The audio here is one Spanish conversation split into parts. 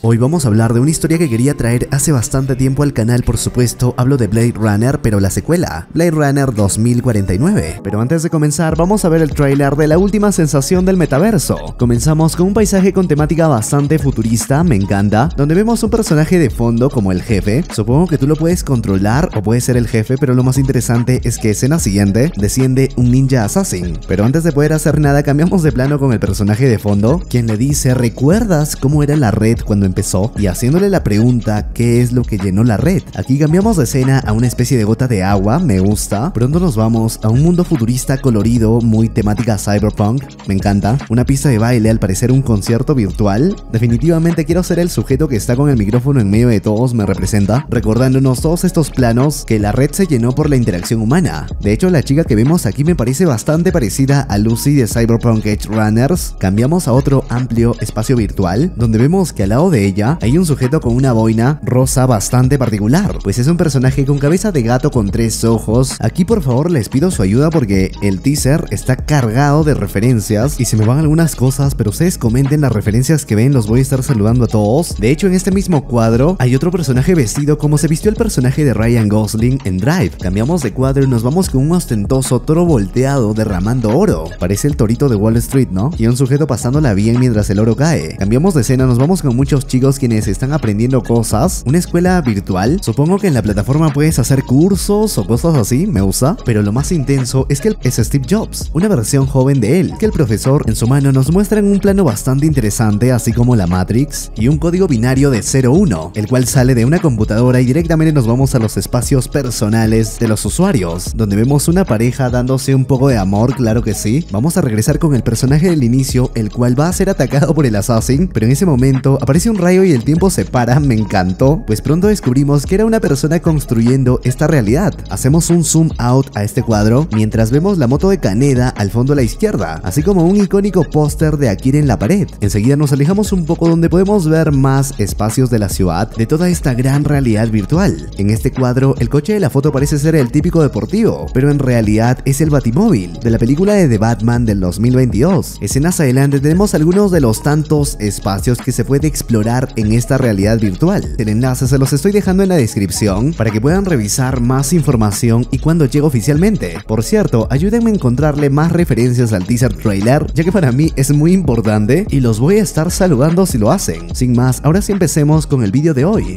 Hoy vamos a hablar de una historia que quería traer hace bastante tiempo al canal, por supuesto. Hablo de Blade Runner, pero la secuela, Blade Runner 2049. Pero antes de comenzar, vamos a ver el tráiler de la última sensación del metaverso. Comenzamos con un paisaje con temática bastante futurista, me encanta, donde vemos un personaje de fondo como el jefe. Supongo que tú lo puedes controlar o puedes ser el jefe, pero lo más interesante es que escena siguiente desciende un ninja assassin. Pero antes de poder hacer nada, cambiamos de plano con el personaje de fondo, quien le dice: ¿recuerdas cómo era la red cuando empezó? Y haciéndole la pregunta: ¿qué es lo que llenó la red? Aquí cambiamos de escena a una especie de gota de agua, me gusta. Pronto nos vamos a un mundo futurista colorido, muy temática cyberpunk, me encanta. Una pista de baile, al parecer un concierto virtual. Definitivamente quiero ser el sujeto que está con el micrófono en medio de todos, me representa, recordándonos todos estos planos que la red se llenó por la interacción humana. De hecho, la chica que vemos aquí me parece bastante parecida a Lucy de Cyberpunk Edge Runners. Cambiamos a otro amplio espacio virtual, donde vemos que al lado de ella hay un sujeto con una boina rosa bastante particular, pues es un personaje con cabeza de gato con 3 ojos. Aquí por favor les pido su ayuda porque el teaser está cargado de referencias y se me van algunas cosas, pero ustedes comenten las referencias que ven, los voy a estar saludando a todos. De hecho, en este mismo cuadro hay otro personaje vestido como se vistió el personaje de Ryan Gosling en Drive. Cambiamos de cuadro y nos vamos con un ostentoso toro volteado derramando oro. Parece el torito de Wall Street, ¿no? Y un sujeto pasándola bien mientras el oro cae. Cambiamos de escena, nos vamos con muchos chicos quienes están aprendiendo cosas. Una escuela virtual. Supongo que en la plataforma puedes hacer cursos o cosas así, me gusta. Pero lo más intenso es que es Steve Jobs, una versión joven de él, que el profesor en su mano nos muestra en un plano bastante interesante, así como la Matrix y un código binario de 0-1, el cual sale de una computadora y directamente nos vamos a los espacios personales de los usuarios, donde vemos una pareja dándose un poco de amor, claro que sí. Vamos a regresar con el personaje del inicio, el cual va a ser atacado por el assassin, pero en ese momento aparece un rayo y el tiempo se para, me encantó, pues pronto descubrimos que era una persona construyendo esta realidad. Hacemos un zoom out a este cuadro, mientras vemos la moto de Kaneda al fondo a la izquierda, así como un icónico póster de Akira en la pared. Enseguida nos alejamos un poco donde podemos ver más espacios de la ciudad, de toda esta gran realidad virtual. En este cuadro, el coche de la foto parece ser el típico deportivo, pero en realidad es el Batimóvil de la película de The Batman del 2022. Escenas adelante tenemos algunos de los tantos espacios que se puede explorar en esta realidad virtual. El enlace se los estoy dejando en la descripción para que puedan revisar más información y cuando llegue oficialmente. Por cierto, ayúdenme a encontrarle más referencias al teaser trailer, ya que para mí es muy importante y los voy a estar saludando si lo hacen. Sin más, ahora sí empecemos con el vídeo de hoy.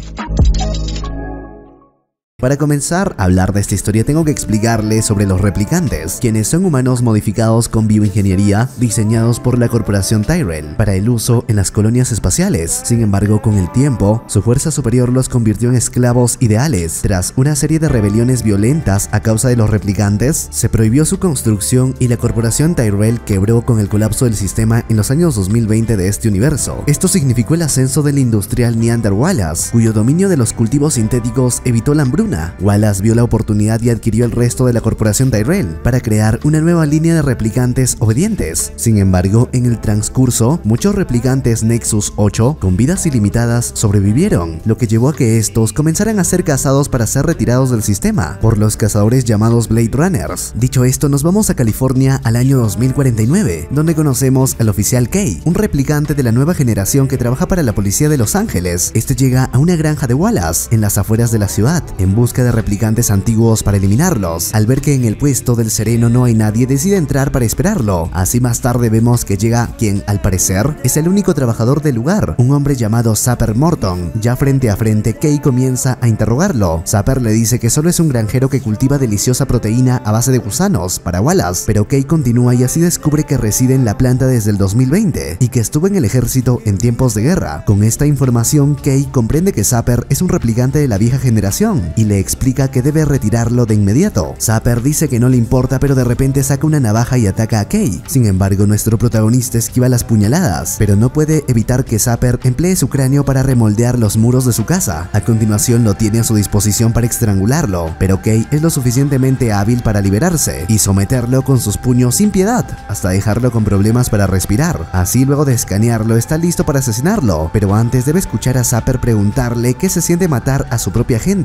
Para comenzar a hablar de esta historia tengo que explicarles sobre los replicantes, quienes son humanos modificados con bioingeniería diseñados por la corporación Tyrell para el uso en las colonias espaciales. Sin embargo, con el tiempo, su fuerza superior los convirtió en esclavos ideales. Tras una serie de rebeliones violentas a causa de los replicantes, se prohibió su construcción y la corporación Tyrell quebró con el colapso del sistema en los años 2020 de este universo. Esto significó el ascenso del industrial Neander Wallace, cuyo dominio de los cultivos sintéticos evitó la hambruna. Wallace vio la oportunidad y adquirió el resto de la corporación Tyrell para crear una nueva línea de replicantes obedientes. Sin embargo, en el transcurso, muchos replicantes Nexus 8 con vidas ilimitadas sobrevivieron, lo que llevó a que estos comenzaran a ser cazados para ser retirados del sistema por los cazadores llamados Blade Runners. Dicho esto, nos vamos a California al año 2049, donde conocemos al oficial Kay, un replicante de la nueva generación que trabaja para la policía de Los Ángeles. Este llega a una granja de Wallace en las afueras de la ciudad, en busca de replicantes antiguos para eliminarlos. Al ver que en el puesto del sereno no hay nadie, decide entrar para esperarlo. Así más tarde vemos que llega quien, al parecer, es el único trabajador del lugar, un hombre llamado Sapper Morton. Ya frente a frente, Kay comienza a interrogarlo. Sapper le dice que solo es un granjero que cultiva deliciosa proteína a base de gusanos para Wallace, pero Kay continúa y así descubre que reside en la planta desde el 2020 y que estuvo en el ejército en tiempos de guerra. Con esta información, Kay comprende que Sapper es un replicante de la vieja generación y le explica que debe retirarlo de inmediato. Sapper dice que no le importa, pero de repente saca una navaja y ataca a Kay. Sin embargo, nuestro protagonista esquiva las puñaladas, pero no puede evitar que Sapper emplee su cráneo para remoldear los muros de su casa. A continuación lo tiene a su disposición para estrangularlo, pero Kay es lo suficientemente hábil para liberarse y someterlo con sus puños sin piedad, hasta dejarlo con problemas para respirar. Así, luego de escanearlo, está listo para asesinarlo, pero antes debe escuchar a Sapper preguntarle qué se siente matar a su propia gente. Kay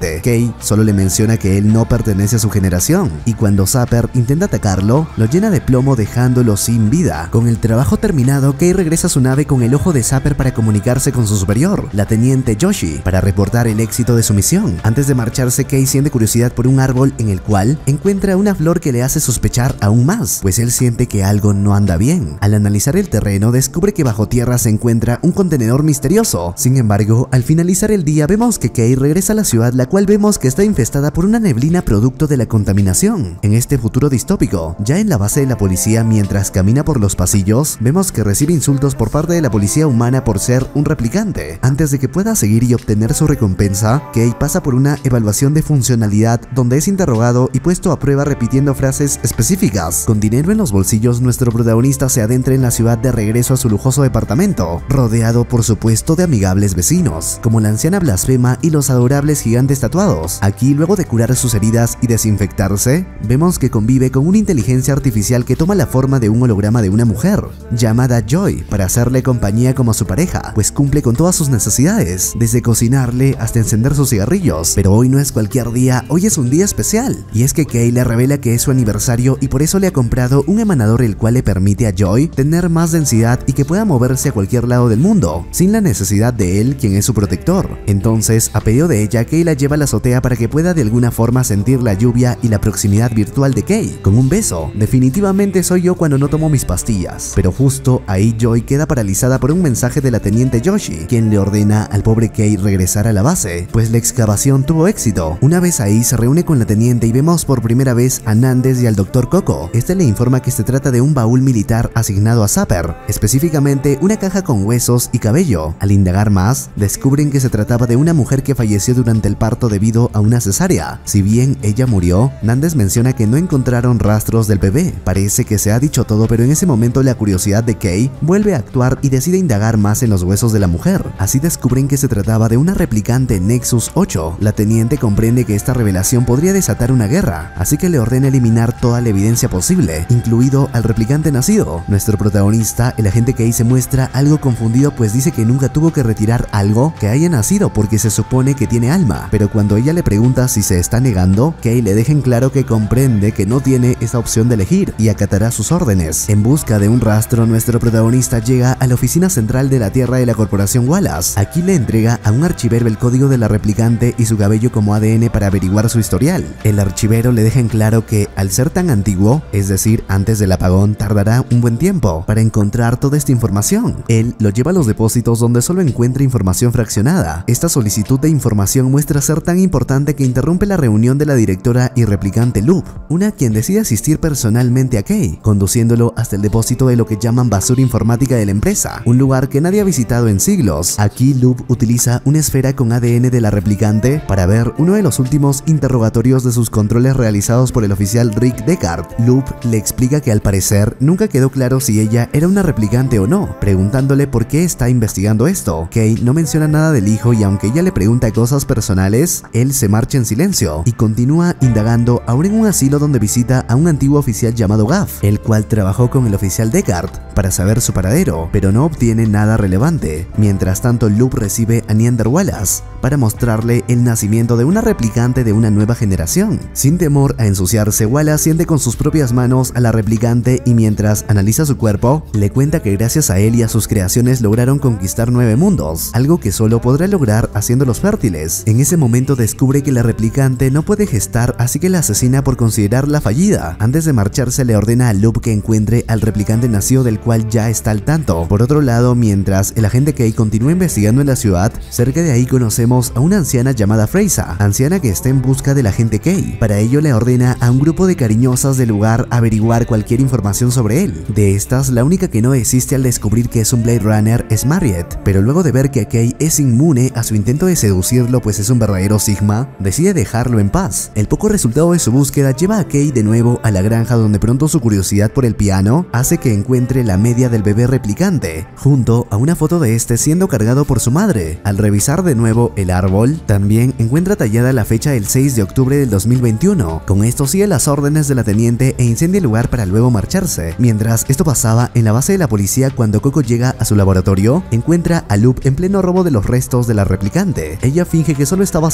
Kay solo le menciona que él no pertenece a su generación, y cuando Zapper intenta atacarlo, lo llena de plomo dejándolo sin vida. Con el trabajo terminado, Kay regresa a su nave con el ojo de Zapper para comunicarse con su superior, la teniente Joshi, para reportar el éxito de su misión. Antes de marcharse, Kay siente curiosidad por un árbol en el cual encuentra una flor que le hace sospechar aún más, pues él siente que algo no anda bien. Al analizar el terreno, descubre que bajo tierra se encuentra un contenedor misterioso. Sin embargo, al finalizar el día, vemos que Kay regresa a la ciudad, la cual vemos que está infestada por una neblina producto de la contaminación. En este futuro distópico, ya en la base de la policía, mientras camina por los pasillos, vemos que recibe insultos por parte de la policía humana por ser un replicante. Antes de que pueda seguir y obtener su recompensa, Kay pasa por una evaluación de funcionalidad donde es interrogado y puesto a prueba repitiendo frases específicas. Con dinero en los bolsillos, nuestro protagonista se adentra en la ciudad de regreso a su lujoso departamento, rodeado por supuesto de amigables vecinos, como la anciana blasfema y los adorables gigantes tatuados. Aquí, luego de curar sus heridas y desinfectarse, vemos que convive con una inteligencia artificial que toma la forma de un holograma de una mujer, llamada Joy, para hacerle compañía como su pareja, pues cumple con todas sus necesidades, desde cocinarle hasta encender sus cigarrillos. Pero hoy no es cualquier día, hoy es un día especial, y es que Kay le revela que es su aniversario y por eso le ha comprado un emanador el cual le permite a Joy tener más densidad y que pueda moverse a cualquier lado del mundo, sin la necesidad de él, quien es su protector. Entonces, a pedido de ella, Kay la lleva a la azotea para que pueda de alguna forma sentir la lluvia y la proximidad virtual de Kay, con un beso. Definitivamente soy yo cuando no tomo mis pastillas. Pero justo ahí Joy queda paralizada por un mensaje de la teniente Joshi, quien le ordena al pobre Kay regresar a la base, pues la excavación tuvo éxito. Una vez ahí, se reúne con la teniente y vemos por primera vez a Nandes y al Dr. Coco. Este le informa que se trata de un baúl militar asignado a Zapper, específicamente una caja con huesos y cabello. Al indagar más, descubren que se trataba de una mujer que falleció durante el parto debido a una cesárea. Si bien ella murió, Nandes menciona que no encontraron rastros del bebé. Parece que se ha dicho todo, pero en ese momento la curiosidad de Kay vuelve a actuar y decide indagar más en los huesos de la mujer. Así descubren que se trataba de una replicante Nexus 8. La teniente comprende que esta revelación podría desatar una guerra, así que le ordena eliminar toda la evidencia posible, incluido al replicante nacido. Nuestro protagonista, el agente Kay, se muestra algo confundido, pues dice que nunca tuvo que retirar algo que haya nacido porque se supone que tiene alma, pero cuando ella le pregunta si se está negando, Kay le deja en claro que comprende que no tiene esa opción de elegir y acatará sus órdenes. En busca de un rastro, nuestro protagonista llega a la oficina central de la Tierra de la Corporación Wallace. Aquí le entrega a un archivero el código de la replicante y su cabello como ADN para averiguar su historial. El archivero le deja en claro que, al ser tan antiguo, es decir, antes del apagón, tardará un buen tiempo para encontrar toda esta información. Él lo lleva a los depósitos donde solo encuentra información fraccionada. Esta solicitud de información muestra ser tan importante que interrumpe la reunión de la directora y replicante Loop, una quien decide asistir personalmente a Kay, conduciéndolo hasta el depósito de lo que llaman basura informática de la empresa, un lugar que nadie ha visitado en siglos. Aquí Loop utiliza una esfera con ADN de la replicante para ver uno de los últimos interrogatorios de sus controles realizados por el oficial Rick Deckard. Loop le explica que al parecer nunca quedó claro si ella era una replicante o no, preguntándole por qué está investigando esto. Kay no menciona nada del hijo y aunque ella le pregunta cosas personales, él se marcha en silencio y continúa indagando ahora en un asilo donde visita a un antiguo oficial llamado Gaff, el cual trabajó con el oficial Deckard para saber su paradero, pero no obtiene nada relevante. Mientras tanto, Loop recibe a Neander Wallace para mostrarle el nacimiento de una replicante de una nueva generación. Sin temor a ensuciarse, Wallace siente con sus propias manos a la replicante y mientras analiza su cuerpo, le cuenta que gracias a él y a sus creaciones lograron conquistar 9 mundos, algo que solo podrá lograr haciéndolos fértiles. En ese momento descubre que la replicante no puede gestar, así que la asesina por considerarla fallida. Antes de marcharse, le ordena a Loop que encuentre al replicante nacido del cual ya está al tanto. Por otro lado, mientras el agente Kay continúa investigando en la ciudad, cerca de ahí conocemos a una anciana llamada Freisa, anciana que está en busca del agente Kay. Para ello le ordena a un grupo de cariñosas del lugar averiguar cualquier información sobre él. De estas, la única que no existe al descubrir que es un Blade Runner es Mariette, pero luego de ver que Kay es inmune a su intento de seducirlo pues es un verdadero Sigma, decide dejarlo en paz. El poco resultado de su búsqueda lleva a Kay de nuevo a la granja, donde pronto su curiosidad por el piano hace que encuentre la media del bebé replicante, junto a una foto de este siendo cargado por su madre. Al revisar de nuevo el árbol, también encuentra tallada la fecha del 6 de octubre del 2021. Con esto sigue las órdenes de la teniente e incendia el lugar para luego marcharse. Mientras esto pasaba en la base de la policía, cuando Coco llega a su laboratorio, encuentra a Loop en pleno robo de los restos de la replicante. Ella finge que solo estaba haciendo papeleo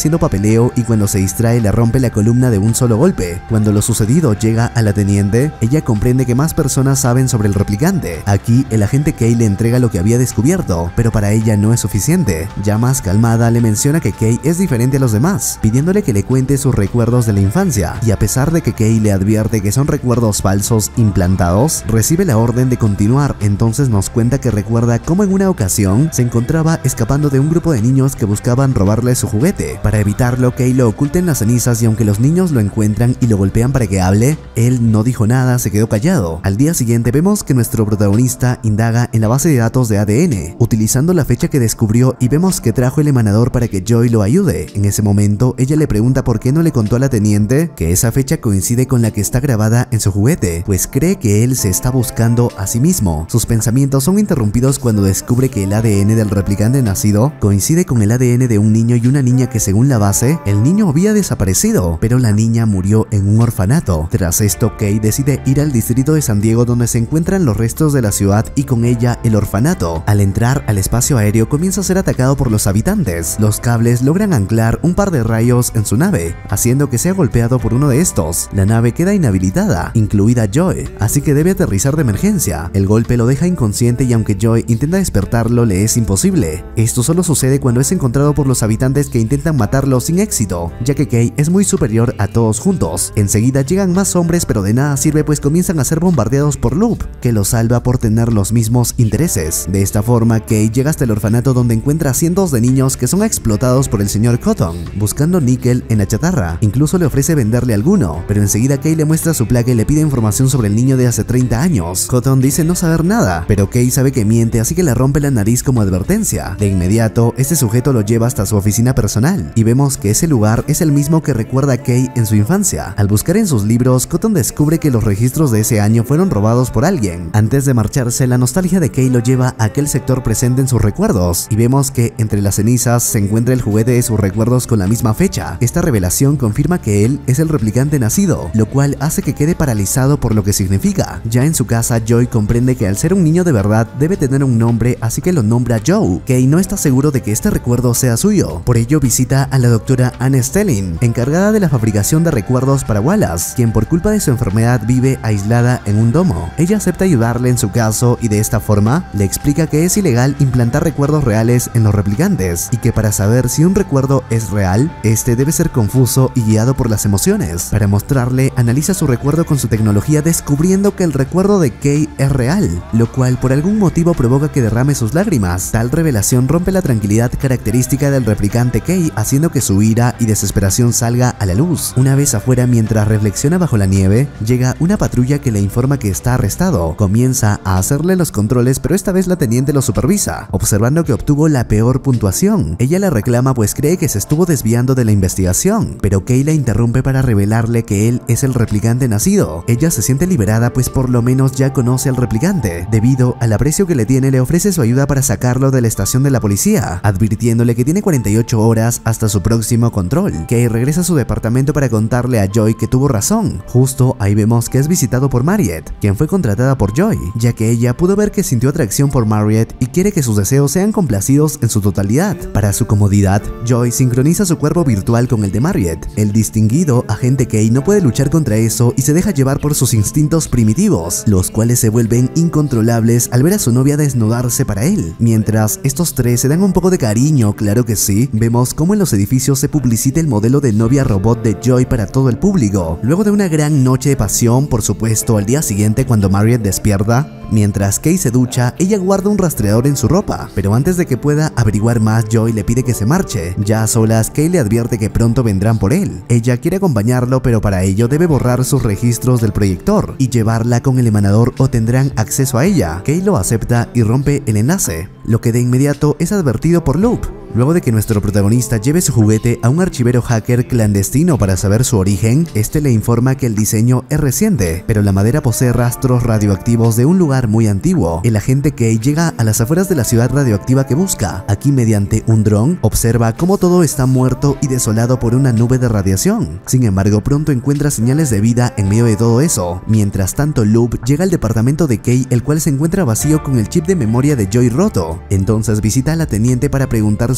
tambaleo y cuando se distrae le rompe la columna de un solo golpe. Cuando lo sucedido llega a la teniente, ella comprende que más personas saben sobre el replicante. Aquí el agente Kay le entrega lo que había descubierto, pero para ella no es suficiente. Ya más calmada le menciona que Kay es diferente a los demás, pidiéndole que le cuente sus recuerdos de la infancia, y a pesar de que Kay le advierte que son recuerdos falsos implantados, recibe la orden de continuar. Entonces nos cuenta que recuerda cómo en una ocasión se encontraba escapando de un grupo de niños que buscaban robarle su juguete. Para evitarlo, Kay lo oculta en las cenizas y aunque los niños lo encuentran y lo golpean para que hable, él no dijo nada, se quedó callado. Al día siguiente vemos que nuestro protagonista indaga en la base de datos de ADN, utilizando la fecha que descubrió, y vemos que trajo el emanador para que Joy lo ayude. En ese momento, ella le pregunta por qué no le contó a la teniente que esa fecha coincide con la que está grabada en su juguete, pues cree que él se está buscando a sí mismo. Sus pensamientos son interrumpidos cuando descubre que el ADN del replicante nacido coincide con el ADN de un niño y una niña que, según la base, el niño había desaparecido, pero la niña murió en un orfanato. Tras esto, Kay decide ir al distrito de San Diego donde se encuentran los restos de la ciudad y con ella el orfanato. Al entrar al espacio aéreo comienza a ser atacado por los habitantes. Los cables logran anclar un par de rayos en su nave, haciendo que sea golpeado por uno de estos. La nave queda inhabilitada, incluida Joy, así que debe aterrizar de emergencia. El golpe lo deja inconsciente y aunque Joy intenta despertarlo, le es imposible. Esto solo sucede cuando es encontrado por los habitantes que intentan matarlo sin éxito, ya que Kay es muy superior a todos juntos. Enseguida llegan más hombres, pero de nada sirve pues comienzan a ser bombardeados por Loop, que los salva por tener los mismos intereses. De esta forma, Kay llega hasta el orfanato donde encuentra a cientos de niños que son explotados por el señor Cotton, buscando níquel en la chatarra. Incluso le ofrece venderle alguno, pero enseguida Kay le muestra su placa y le pide información sobre el niño de hace 30 años. Cotton dice no saber nada, pero Kay sabe que miente, así que le rompe la nariz como advertencia. De inmediato, este sujeto lo lleva hasta su oficina personal, y vemos que ese lugar es el mismo que recuerda a Kay en su infancia. Al buscar en sus libros, Cotton descubre que los registros de ese año fueron robados por alguien. Antes de marcharse, la nostalgia de Kay lo lleva a aquel sector presente en sus recuerdos, y vemos que entre las cenizas se encuentra el juguete de sus recuerdos con la misma fecha. Esta revelación confirma que él es el replicante nacido, lo cual hace que quede paralizado por lo que significa. Ya en su casa, Joy comprende que al ser un niño de verdad debe tener un nombre, así que lo nombra Joe. Kay no está seguro de que este recuerdo sea suyo, por ello visita a la doctora Anne Stelling, encargada de la fabricación de recuerdos para Wallace, quien por culpa de su enfermedad vive aislada en un domo. Ella acepta ayudarle en su caso y de esta forma le explica que es ilegal implantar recuerdos reales en los replicantes y que para saber si un recuerdo es real, este debe ser confuso y guiado por las emociones. Para mostrarle, analiza su recuerdo con su tecnología descubriendo que el recuerdo de Kay es real, lo cual por algún motivo provoca que derrame sus lágrimas. Tal revelación rompe la tranquilidad característica del replicante Kay, haciendo que su ira y desesperación salga a la luz. Una vez afuera, mientras reflexiona bajo la nieve, llega una patrulla que le informa que está arrestado. Comienza a hacerle los controles, pero esta vez la teniente lo supervisa, observando que obtuvo la peor puntuación. Ella le reclama pues cree que se estuvo desviando de la investigación, pero Kay la interrumpe para revelarle que él es el replicante nacido. Ella se siente liberada pues por lo menos ya conoce al replicante. Debido al aprecio que le tiene, le ofrece su ayuda para sacarlo de la estación de la policía, advirtiéndole que tiene 48 horas hasta su próximo control. Kay regresa a su departamento para contarle a Joy que tuvo razón. Justo ahí vemos que es visitado por Mariette, quien fue contratada por Joy, ya que ella pudo ver que sintió atracción por Mariette y quiere que sus deseos sean complacidos en su totalidad. Para su comodidad, Joy sincroniza su cuerpo virtual con el de Mariette. El distinguido agente Kay no puede luchar contra eso y se deja llevar por sus instintos primitivos, los cuales se vuelven incontrolables al ver a su novia desnudarse para él. Mientras estos tres se dan un poco de cariño, claro que sí, vemos cómo en los edificios se publicita el modelo de novia robot de Joy para todo el público. Luego de una gran noche de pasión, por supuesto, al día siguiente cuando Mariette despierta, mientras Kay se ducha, ella guarda un rastreador en su ropa, pero antes de que pueda averiguar más, Joy le pide que se marche. Ya a solas, Kay le advierte que pronto vendrán por él. Ella quiere acompañarlo, pero para ello debe borrar sus registros del proyector y llevarla con el emanador o tendrán acceso a ella. Kay lo acepta y rompe el enlace, lo que de inmediato es advertido por Loop. Luego de que nuestro protagonista lleve su juguete a un archivero hacker clandestino para saber su origen, este le informa que el diseño es reciente, pero la madera posee rastros radioactivos de un lugar muy antiguo. El agente Kay llega a las afueras de la ciudad radioactiva que busca. Aquí, mediante un dron, observa cómo todo está muerto y desolado por una nube de radiación. Sin embargo, pronto encuentra señales de vida en medio de todo eso. Mientras tanto, Loop llega al departamento de Kay, el cual se encuentra vacío con el chip de memoria de Joy roto. Entonces visita a la teniente para preguntar su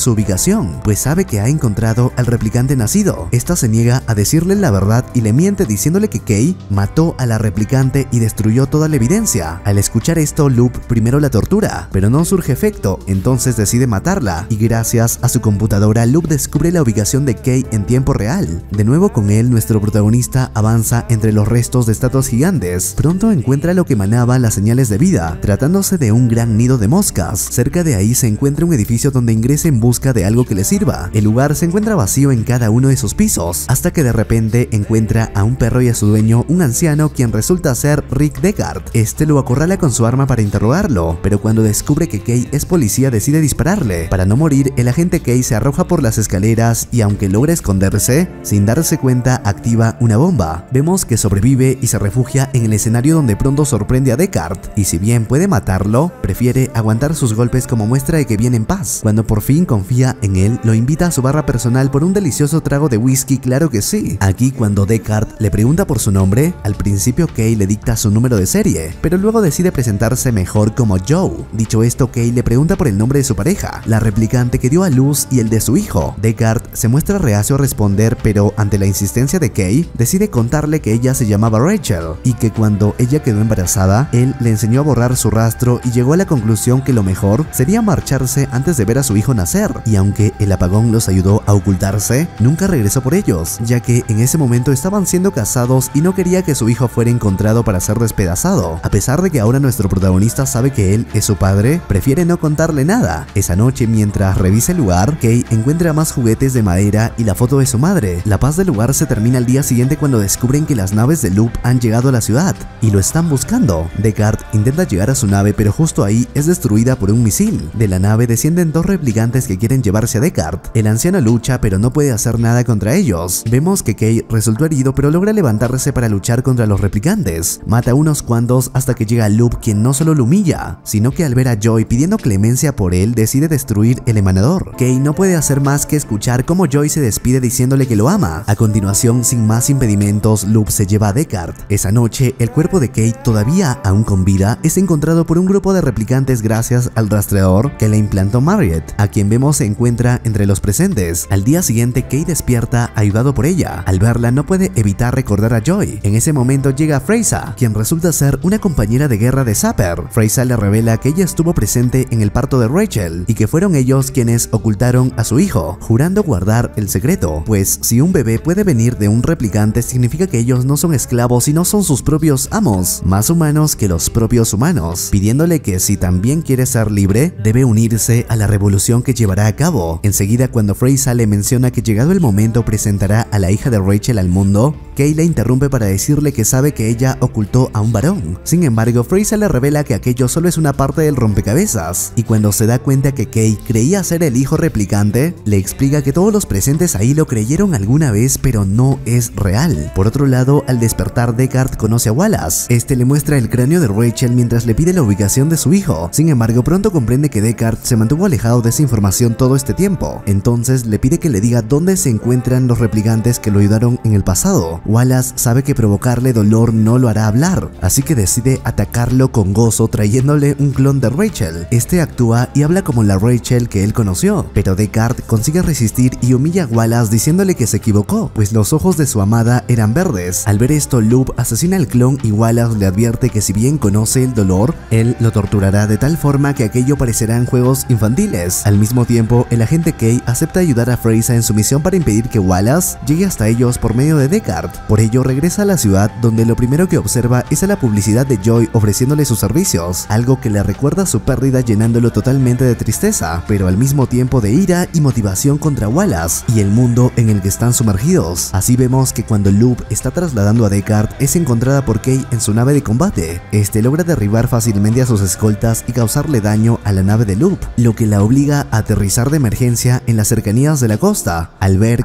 su ubicación, pues sabe que ha encontrado al replicante nacido. Esta se niega a decirle la verdad y le miente diciéndole que Kay mató a la replicante y destruyó toda la evidencia. Al escuchar esto, Loop primero la tortura, pero no surge efecto, entonces decide matarla, y gracias a su computadora Loop descubre la ubicación de Kay en tiempo real. De nuevo con él, nuestro protagonista avanza entre los restos de estatuas gigantes. Pronto encuentra lo que emanaba las señales de vida, tratándose de un gran nido de moscas. Cerca de ahí se encuentra un edificio donde ingresa en busca de algo que le sirva. El lugar se encuentra vacío en cada uno de sus pisos, hasta que de repente encuentra a un perro y a su dueño, un anciano quien resulta ser Rick Deckard. Este lo acorrala con su arma para interrogarlo, pero cuando descubre que Kay es policía decide dispararle. Para no morir, el agente Kay se arroja por las escaleras y aunque logra esconderse, sin darse cuenta activa una bomba. Vemos que sobrevive y se refugia en el escenario donde pronto sorprende a Deckard, y si bien puede matarlo, prefiere aguantar sus golpes como muestra de que viene en paz. Cuando por fin confía en él, lo invita a su barra personal por un delicioso trago de whisky, claro que sí. Aquí cuando Deckard le pregunta por su nombre, al principio Kay le dicta su número de serie, pero luego decide presentarse mejor como Joe. Dicho esto, Kay le pregunta por el nombre de su pareja, la replicante que dio a luz, y el de su hijo. Deckard se muestra reacio a responder, pero ante la insistencia de Kay, decide contarle que ella se llamaba Rachel, y que cuando ella quedó embarazada, él le enseñó a borrar su rastro y llegó a la conclusión que lo mejor sería marcharse antes de ver a su hijo nacer. Y aunque el apagón los ayudó a ocultarse, nunca regresó por ellos, ya que en ese momento estaban siendo casados y no quería que su hijo fuera encontrado para ser despedazado. A pesar de que ahora nuestro protagonista sabe que él es su padre, prefiere no contarle nada. Esa noche, mientras revisa el lugar, Kay encuentra más juguetes de madera y la foto de su madre. La paz del lugar se termina al día siguiente cuando descubren que las naves de Loop han llegado a la ciudad y lo están buscando. Deckard intenta llegar a su nave, pero justo ahí es destruida por un misil. De la nave descienden dos replicantes que quieren llevarse a Deckard. El anciano lucha, pero no puede hacer nada contra ellos. Vemos que Kay resultó herido, pero logra levantarse para luchar contra los replicantes. Mata a unos cuantos hasta que llega Loop, quien no solo lo humilla, sino que al ver a Joy pidiendo clemencia por él, decide destruir el emanador. Kay no puede hacer más que escuchar cómo Joy se despide diciéndole que lo ama. A continuación, sin más impedimentos, Loop se lleva a Deckard. Esa noche, el cuerpo de Kay, todavía aún con vida, es encontrado por un grupo de replicantes gracias al rastreador que le implantó Marriott, a quien vemos se encuentra entre los presentes. Al día siguiente, Kay despierta ayudado por ella. Al verla, no puede evitar recordar a Joy. En ese momento llega Freysa, quien resulta ser una compañera de guerra de Sapper. Freysa le revela que ella estuvo presente en el parto de Rachel y que fueron ellos quienes ocultaron a su hijo, jurando guardar el secreto, pues si un bebé puede venir de un replicante significa que ellos no son esclavos y no son sus propios amos, más humanos que los propios humanos, pidiéndole que si también quiere ser libre, debe unirse a la revolución que llevará a cabo. Enseguida, cuando Freysa le menciona que llegado el momento presentará a la hija de Rachel al mundo, Kay la interrumpe para decirle que sabe que ella ocultó a un varón. Sin embargo, Freysa le revela que aquello solo es una parte del rompecabezas, y cuando se da cuenta que Kay creía ser el hijo replicante, le explica que todos los presentes ahí lo creyeron alguna vez, pero no es real. Por otro lado, al despertar, Deckard conoce a Wallace. Este le muestra el cráneo de Rachel mientras le pide la ubicación de su hijo. Sin embargo, pronto comprende que Deckard se mantuvo alejado de esa información todo este tiempo. Entonces le pide que le diga dónde se encuentran los replicantes que lo ayudaron en el pasado. Wallace sabe que provocarle dolor no lo hará hablar, así que decide atacarlo con gozo trayéndole un clon de Rachel. Este actúa y habla como la Rachel que él conoció, pero Deckard consigue resistir y humilla a Wallace diciéndole que se equivocó, pues los ojos de su amada eran verdes. Al ver esto, Loop asesina al clon y Wallace le advierte que si bien conoce el dolor, él lo torturará de tal forma que aquello parecerán juegos infantiles. Al mismo tiempo, el agente Kay acepta ayudar a Freysa en su misión para impedir que Wallace llegue hasta ellos por medio de Deckard. Por ello, regresa a la ciudad, donde lo primero que observa es a la publicidad de Joy ofreciéndole sus servicios, algo que le recuerda su pérdida llenándolo totalmente de tristeza, pero al mismo tiempo de ira y motivación contra Wallace y el mundo en el que están sumergidos. Así vemos que cuando Loop está trasladando a Deckard, es encontrada por Kay en su nave de combate. Este logra derribar fácilmente a sus escoltas y causarle daño a la nave de Loop, lo que la obliga a aterrizar de emergencia en las cercanías de la costa. Al ver que no puede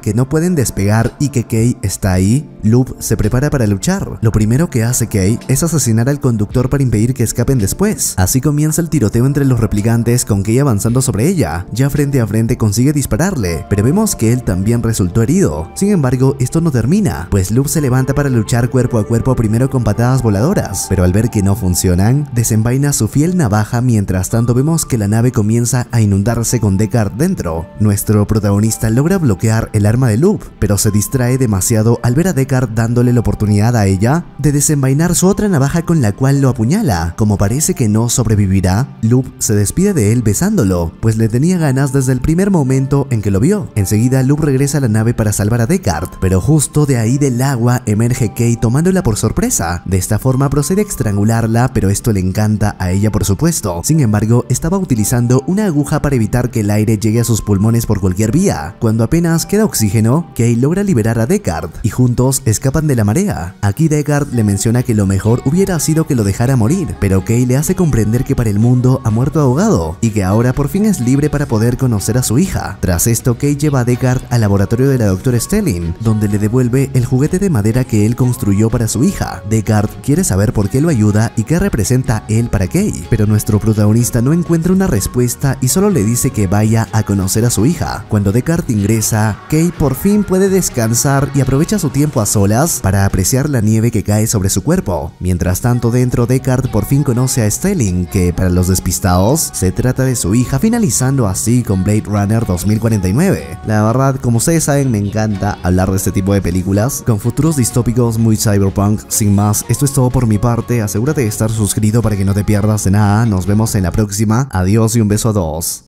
pueden despegar y que Kay está ahí, Loop se prepara para luchar. Lo primero que hace Kay es asesinar al conductor para impedir que escapen después. Así comienza el tiroteo entre los replicantes, con Kay avanzando sobre ella. Ya frente a frente consigue dispararle, pero vemos que él también resultó herido. Sin embargo, esto no termina, pues Loop se levanta para luchar cuerpo a cuerpo primero con patadas voladoras, pero al ver que no funcionan, desenvaina su fiel navaja. Mientras tanto vemos que la nave comienza a inundarse con Deckard dentro. Nuestro protagonista logra bloquear el arma de Loop, pero se distrae demasiado al ver a Deckard dándole la oportunidad a ella de desenvainar su otra navaja con la cual lo apuñala. Como parece que no sobrevivirá, Loop se despide de él besándolo, pues le tenía ganas desde el primer momento en que lo vio. Enseguida Loop regresa a la nave para salvar a Deckard, pero justo de ahí del agua emerge Kay tomándola por sorpresa. De esta forma procede a estrangularla, pero esto le encanta a ella por supuesto. Sin embargo, estaba utilizando una aguja para evitar que el aire llegue a sus pulmones por cualquier vía. Cuando apenas queda oxígeno, Kay logra liberar a Deckard y juntos escapan de la marea. Aquí Deckard le menciona que lo mejor hubiera sido que lo dejara morir, pero Kay le hace comprender que para el mundo ha muerto ahogado y que ahora por fin es libre para poder conocer a su hija. Tras esto, Kay lleva a Deckard al laboratorio de la Dra. Stelling, donde le devuelve el juguete de madera que él construyó para su hija. Deckard quiere saber por qué lo ayuda y qué representa él para Kay, pero nuestro protagonista no encuentra una respuesta y solo le dice que vaya a conocer a su hija. Cuando Deckard ingresa, Kay por fin puede descansar y aprovecha su tiempo a solas para apreciar la nieve que cae sobre su cuerpo. Mientras tanto, dentro, Deckard por fin conoce a Stelling, que para los despistados se trata de su hija, finalizando así con Blade Runner 2049. La verdad, como ustedes saben, me encanta hablar de este tipo de películas con futuros distópicos muy cyberpunk. Sin más, esto es todo por mi parte. Asegúrate de estar suscrito para que no te pierdas de nada. Nos vemos en la próxima. Adiós y un beso a todos.